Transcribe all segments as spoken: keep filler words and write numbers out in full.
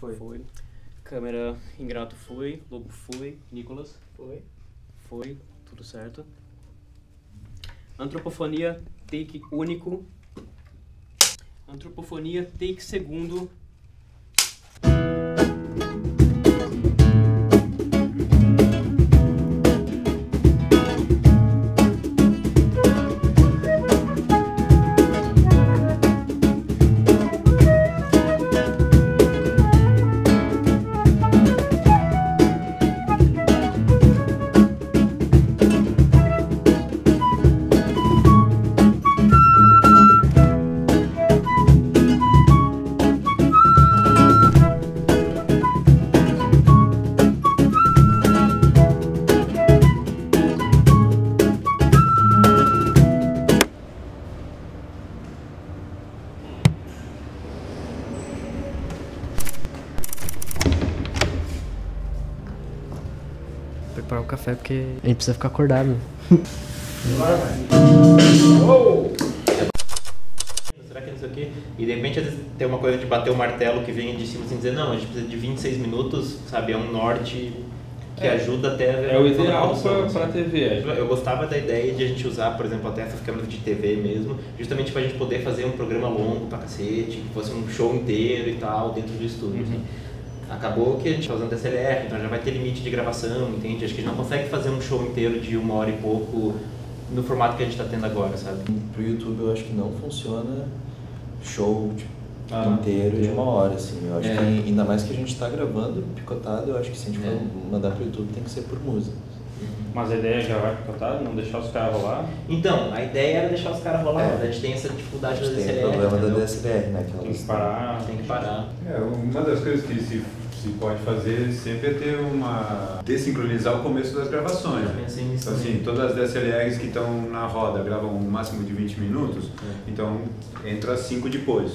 Foi. Foi. Câmera Ingrato foi. Lobo foi. Nicolas? Foi. Foi. Tudo certo. Antropofonia, take único. Antropofonia, take segundo. Preparar o café porque a gente precisa ficar acordado. Agora vai. Oh! Será que é isso aqui? E de repente às vezes tem uma coisa de bater o martelo que vem de cima assim dizer, não, a gente precisa de vinte e seis minutos, sabe? É um norte que é, ajuda até a ver. É o ideal para a T V. Eu gostava da ideia de a gente usar, por exemplo, até essas câmeras de T V mesmo, justamente pra gente poder fazer um programa longo pra cacete, que fosse um show inteiro e tal, dentro do estúdio. Uhum. Assim. Acabou que a gente tá usando D S L R, então já vai ter limite de gravação, entende? Acho que a gente não consegue fazer um show inteiro de uma hora e pouco no formato que a gente tá tendo agora, sabe? Pro YouTube eu acho que não funciona show tipo, ah, inteiro de uma hora, assim. Eu acho é. que ainda mais que a gente tá gravando picotado, eu acho que se a gente for é. mandar pro YouTube tem que ser por música. Mas a ideia é gravar picotado, não deixar os caras rolar? Então, a ideia era deixar os caras rolar, é. mas a gente tem essa dificuldade da D S L R. Tem o problema entendeu? da D S L R, né? Que tem que parar. Tem que parar. É, uma das coisas que se, se pode fazer sempre é ter uma... desincronizar o começo das gravações. Eu pensei nisso então, assim, todas as D S L Rs que estão na roda gravam um máximo de vinte minutos, é. Então entra cinco depois.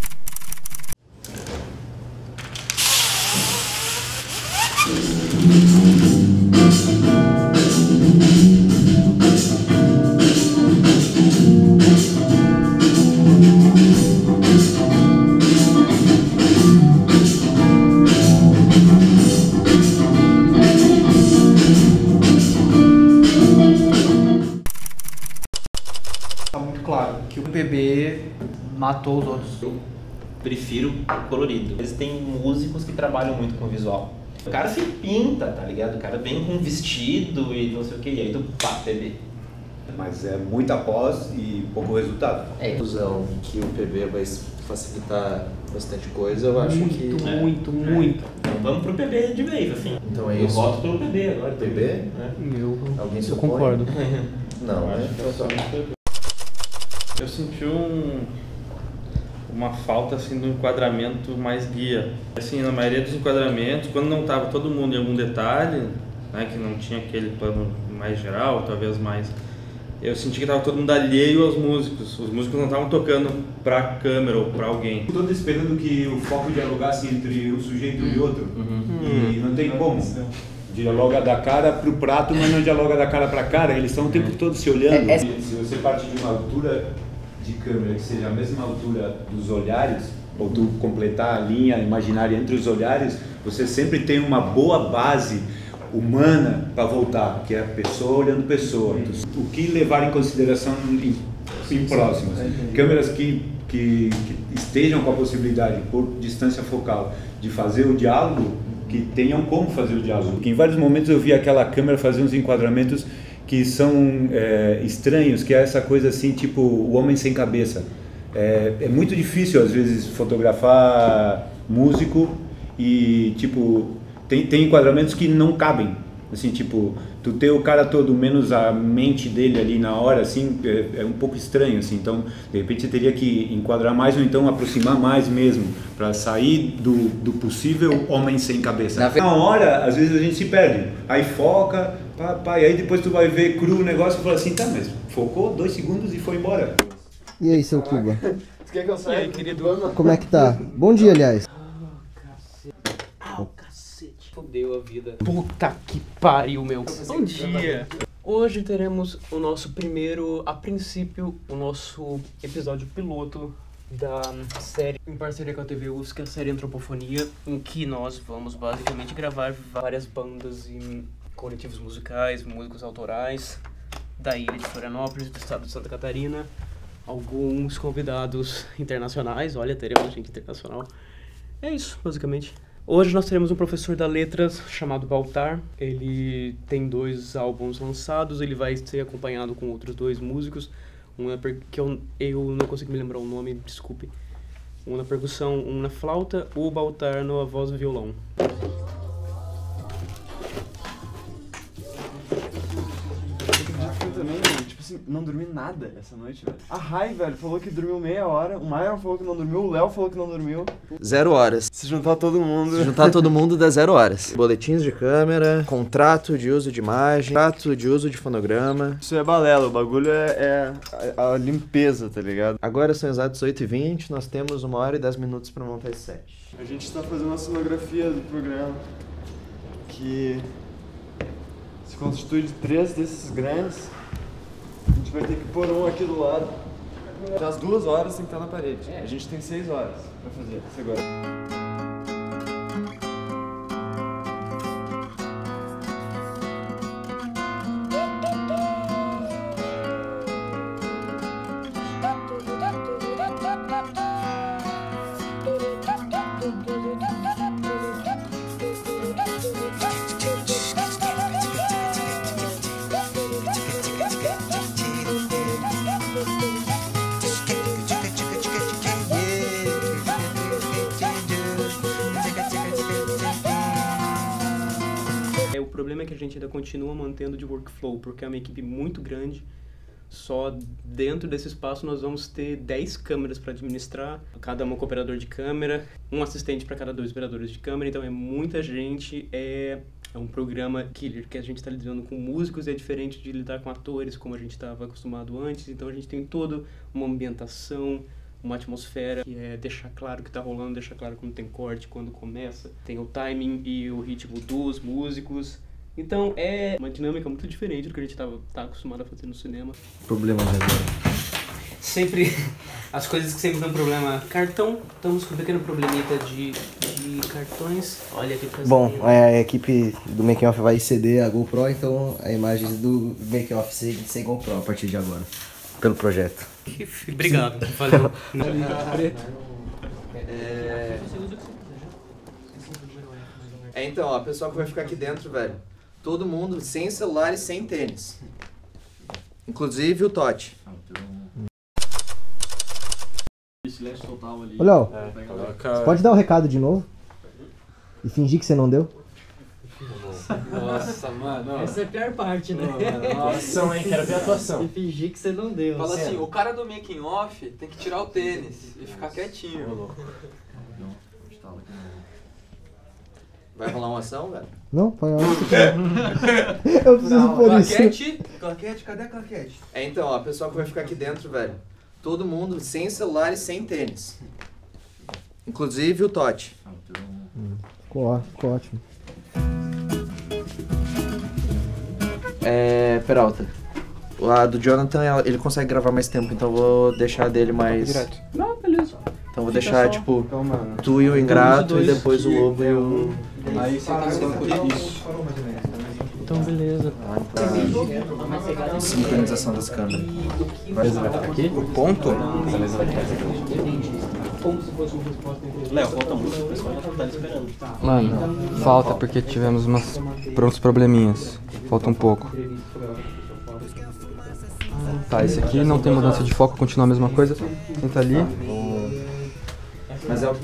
Tá muito claro que o P B matou os outros. Eu prefiro colorido. Eles têm músicos que trabalham muito com visual. O cara se pinta, tá ligado? O cara vem com vestido e não sei o que, e aí tu pá, P B. Mas é muita pós e pouco resultado. É, fusão que o P B vai facilitar bastante coisa, eu acho muito, que... Muito, é. muito, muito. Então vamos pro P B de vez, assim. Então é eu isso. Eu voto pelo P B agora. P B? É. Eu, Alguém eu concordo. Não, eu né? acho que é só P B. Eu senti um... uma falta assim do enquadramento mais guia. Assim, na maioria dos enquadramentos, quando não estava todo mundo em algum detalhe, né, que não tinha aquele plano mais geral, talvez mais, eu senti que estava todo mundo alheio aos músicos. Os músicos não estavam tocando para a câmera ou para alguém. Estou esperando que o foco dialogasse entre um sujeito e outro. Uhum. E não tem como. Dialoga da cara para o prato, mas não dialoga da cara para a cara. Eles estão o tempo todo se olhando. É, é... Se você parte de uma altura de câmera que seja a mesma altura dos olhares, ou tu completar a linha imaginária entre os olhares, você sempre tem uma boa base humana para voltar, que é a pessoa olhando pessoa. O que levar em consideração em, em próximas? Câmeras que, que, que estejam com a possibilidade, por distância focal, de fazer o diálogo, que tenham como fazer o diálogo. Porque em vários momentos eu vi aquela câmera fazer uns enquadramentos que são é, estranhos, que é essa coisa assim, tipo o homem sem cabeça. É, é muito difícil às vezes fotografar músico e tipo tem, tem enquadramentos que não cabem, assim, tipo tu ter o cara todo menos a mente dele ali na hora, assim, é, é um pouco estranho, assim. Então de repente você teria que enquadrar mais ou então aproximar mais mesmo para sair do, do possível homem sem cabeça. Na, na hora às vezes a gente se perde, aí foca, pá, pá, e aí depois tu vai ver cru o negócio e fala assim, tá, mas focou dois segundos e foi embora. E aí, seu Cuba? Você quer que eu saia, querido? Como é que tá? Bom dia, aliás. Au, cacete. Fodeu a vida. Puta que pariu, meu. Bom dia. Hoje teremos o nosso primeiro, a princípio, o nosso episódio piloto da série em parceria com a T V U S, que é a série Antropofonia, em que nós vamos basicamente gravar várias bandas e coletivos musicais, músicos autorais da ilha de Florianópolis, do estado de Santa Catarina, alguns convidados internacionais, olha, teremos gente internacional. É isso, basicamente. Hoje nós teremos um professor da letras chamado Baltar. Ele tem dois álbuns lançados, ele vai ser acompanhado com outros dois músicos. Um na per... que eu, eu não consigo me lembrar o nome, desculpe. Um na percussão, um na flauta, o Baltar na voz e violão. Também, tipo assim, não dormi nada essa noite, velho. A Rai, velho, falou que dormiu meia hora, o Maia falou que não dormiu, o Léo falou que não dormiu. Zero horas. Se juntar todo mundo... Se juntar todo mundo dá zero horas. Boletins de câmera, contrato de uso de imagem, contrato de uso de fonograma. Isso é balela, o bagulho é, é a, a limpeza, tá ligado? Agora são exatos oito e vinte, nós temos uma hora e dez minutos pra montar esse set. A gente tá fazendo uma cenografia do programa que se constitui de três desses grandes. A gente vai ter que pôr um aqui do lado. Das duas horas tem que estar na parede. A gente tem seis horas pra fazer isso agora. O problema é que a gente ainda continua mantendo de workflow, porque é uma equipe muito grande. Só dentro desse espaço nós vamos ter dez câmeras para administrar, cada um cooperador de câmera, um assistente para cada dois operadores de câmera, então é muita gente, é, é um programa killer, que a gente está lidando com músicos, e é diferente de lidar com atores, como a gente estava acostumado antes, então a gente tem toda uma ambientação, uma atmosfera, que é deixar claro o que está rolando, deixar claro quando tem corte, quando começa, tem o timing e o ritmo dos músicos. Então é uma dinâmica muito diferente do que a gente estava tá acostumado a fazer no cinema. Problema agora. Sempre, as coisas que sempre dão problema. Cartão, estamos com um pequeno problemita de, de cartões. Olha aqui pra Bom, a equipe do Making Off vai ceder a GoPro, então a imagem do Making Off sem, sem GoPro a partir de agora, pelo projeto. Obrigado, valeu. É... é, então, ó, o pessoal que vai ficar aqui dentro, velho, todo mundo sem celular e sem tênis. Inclusive o Totti. Silêncio total ali. Ô, Léo, você pode dar o recado de novo? E fingir que você não deu? Nossa, mano. Essa é a pior parte, né? Nossa, hein? Quero ver a atuação. E fingir que você não deu. Fala assim, o cara do making off tem que tirar o tênis e ficar quietinho. Vai rolar uma ação, velho? Não, foi a hora que quer. Eu preciso Não, por isso. claquete, claquete, cadê a claquete? É, então, ó, o pessoal que vai ficar aqui dentro, velho, todo mundo sem celular e sem tênis. Inclusive o Totti. Hum, ficou, ó, ficou ótimo. É, Peralta. A do Jonathan, ele consegue gravar mais tempo, então eu vou deixar dele mais... Direto. Não, beleza. Então vou deixar, tipo, tu e o Ingrato, e depois o Lobo e o... Aí você tá falando isso. Então, beleza. Sincronização das câmeras. Beleza, vai ficar aqui? O ponto? Beleza, vai ficar aqui. Léo, falta muito, o pessoal tá esperando. Mano, falta porque tivemos umas, uns probleminhas. Falta um pouco. Tá, esse aqui não tem mudança de foco, continua a mesma coisa. Senta ali. Mas é o...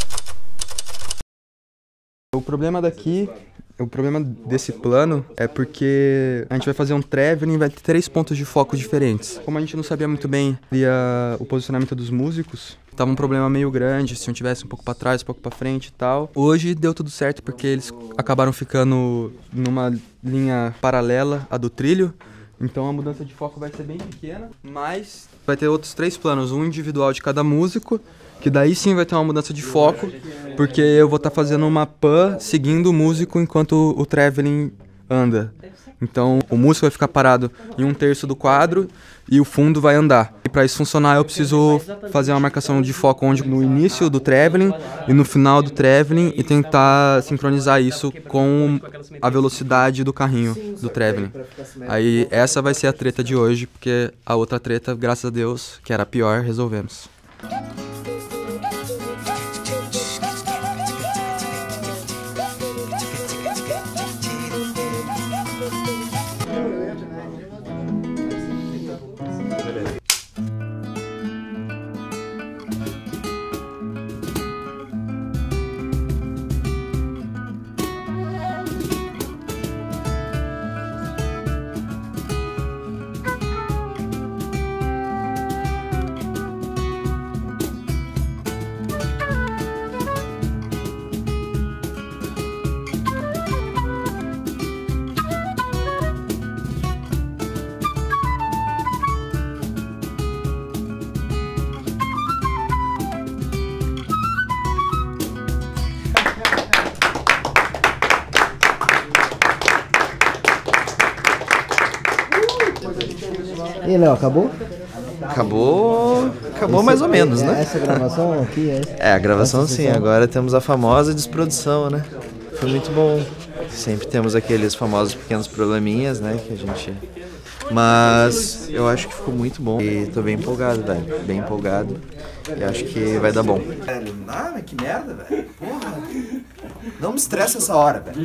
O problema daqui, o problema desse plano é porque a gente vai fazer um traveling e vai ter três pontos de foco diferentes. Como a gente não sabia muito bem a, o posicionamento dos músicos, tava um problema meio grande, se um tivesse um pouco pra trás, um pouco pra frente e tal. Hoje deu tudo certo porque eles acabaram ficando numa linha paralela à do trilho. Então a mudança de foco vai ser bem pequena, mas vai ter outros três planos, um individual de cada músico, que daí sim vai ter uma mudança de foco, porque eu vou estar tá fazendo uma pan seguindo o músico enquanto o traveling anda. Então o músico vai ficar parado em um terço do quadro e o fundo vai andar. E para isso funcionar, eu preciso fazer uma marcação de foco onde no início do traveling e no final do traveling e tentar sincronizar isso com a velocidade do carrinho do traveling. Aí essa vai ser a treta de hoje, porque a outra treta, graças a Deus, que era a pior, resolvemos. E aí, Léo, acabou? Acabou, acabou mais ou menos, né? Essa gravação aqui é... É, a gravação sim, agora temos a famosa desprodução, né? Foi muito bom. Sempre temos aqueles famosos pequenos probleminhas, né, que a gente... Mas eu acho que ficou muito bom e tô bem empolgado, velho, bem empolgado e acho que vai dar bom. Velho, ah, mas que merda, velho. Porra. Não me estressa essa hora, velho.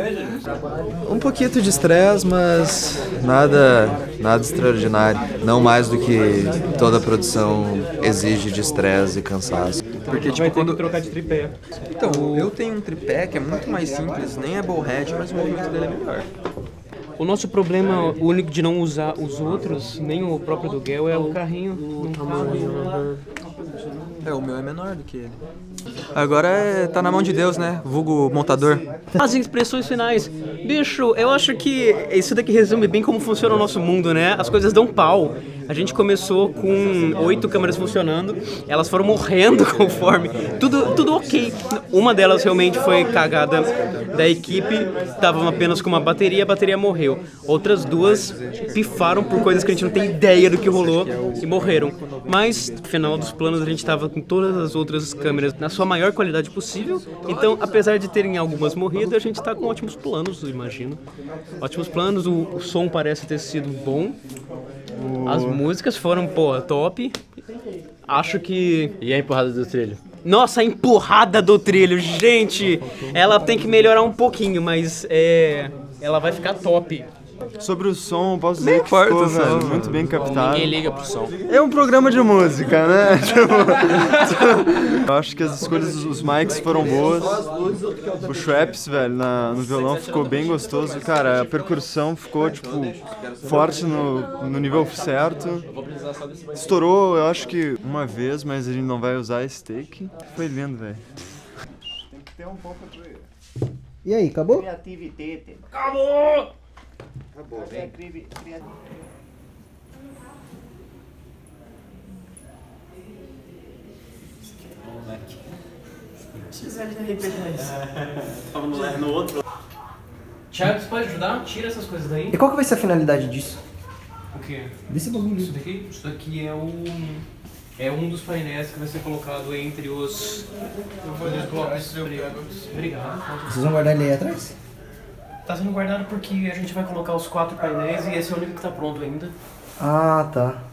Um pouquinho de estresse, mas nada, nada extraordinário. Não mais do que toda a produção exige de estresse e cansaço. Porque, tipo, quando... trocar de tripé. Então, eu tenho um tripé que é muito mais simples, nem é ballhead, mas o movimento dele é melhor. O nosso problema único de não usar os outros, nem o próprio do Gel, é o carrinho. Não cabe. É, o meu é menor do que ele. Agora é, tá na mão de Deus, né? Vulgo montador. As expressões finais. Bicho, eu acho que isso daqui resume bem como funciona o nosso mundo, né? As coisas dão pau. A gente começou com oito câmeras funcionando, elas foram morrendo conforme. Tudo, tudo ok. Uma delas realmente foi cagada da equipe, estavam apenas com uma bateria, a bateria morreu. Outras duas pifaram por coisas que a gente não tem ideia do que rolou e morreram. Mas, no final dos planos, a gente estava com todas as outras câmeras na sua maior qualidade possível. Então, apesar de terem algumas morrido, a gente está com ótimos planos, eu imagino. Ótimos planos, o, o som parece ter sido bom. As músicas foram, pô, top. Acho que... E a empurrada do trilho? Nossa, a empurrada do trilho, gente! Ela tem que melhorar um pouquinho, mas é... ela vai ficar top. Sobre o som, posso dizer que ficou, velho, muito bem captado. Ninguém liga pro som. É um programa de música, né? Eu acho que as escolhas dos mics foram boas. O Schweppes, velho, na, no violão ficou bem gostoso. Cara, a percussão ficou, tipo, forte no, no nível certo. Estourou, eu acho que uma vez, mas a gente não vai usar esse take. Foi lindo, velho. Tem que ter um pouco de... E aí, acabou? Criatividade. Acabou! Acabou, vem. Cri... Cri... Precisa de repetir isso. Tava no, no outro. Thiago, você pode ajudar? Tira essas coisas daí. E qual que vai ser a finalidade disso? O quê? Desse bagulho. Isso daqui? Isso daqui é o... É um dos painéis que vai ser colocado entre os... Eu vou os blocos pretos. Obrigado. Vocês vão guardar ele aí atrás? Tá sendo guardado porque a gente vai colocar os quatro painéis e esse é o único que tá pronto ainda. Ah, tá.